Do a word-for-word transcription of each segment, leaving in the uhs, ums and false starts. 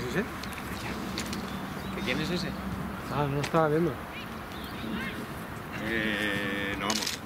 ¿Es ese? ¿Que quién es ese? Ah, no lo estaba viendo. Eh, no vamos.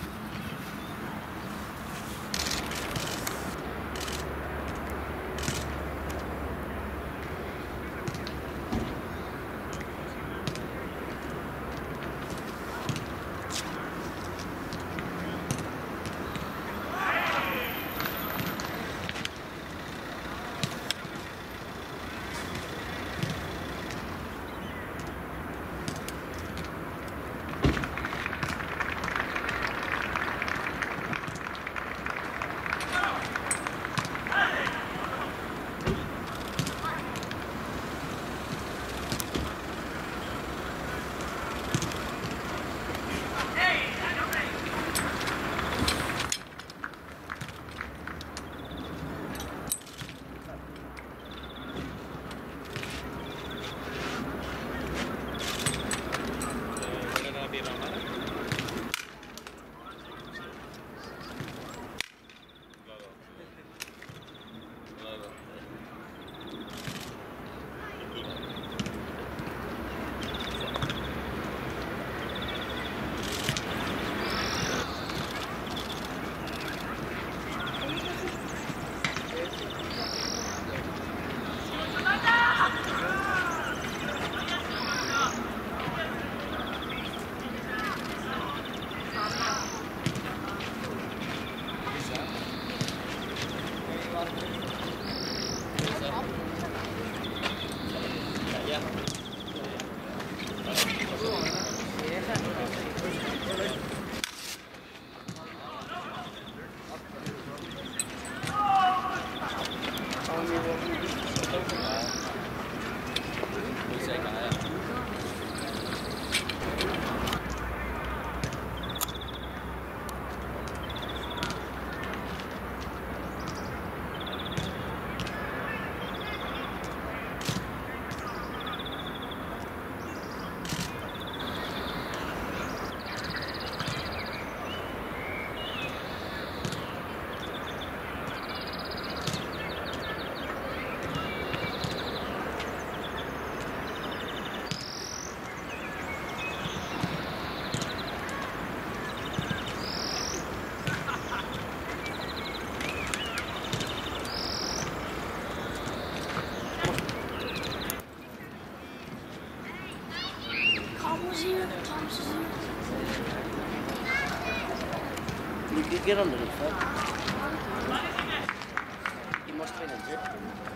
You could get underneath that. You must have been a drip.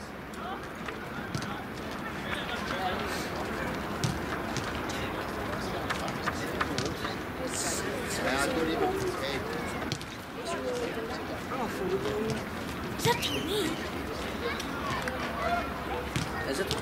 Is that me? Is it?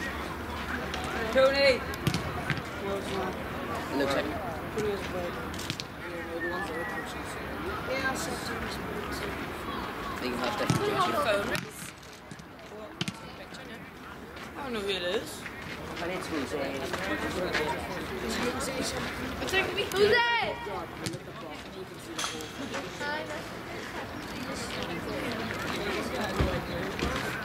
Tony! No, it's not. It looks like Tony is red. The ones that are pushing. Yeah, I said Tony's red. they can have different Your pictures. phone is? What? Picture now? I don't know who it is. I need to say It's like me. Who's that? Hi,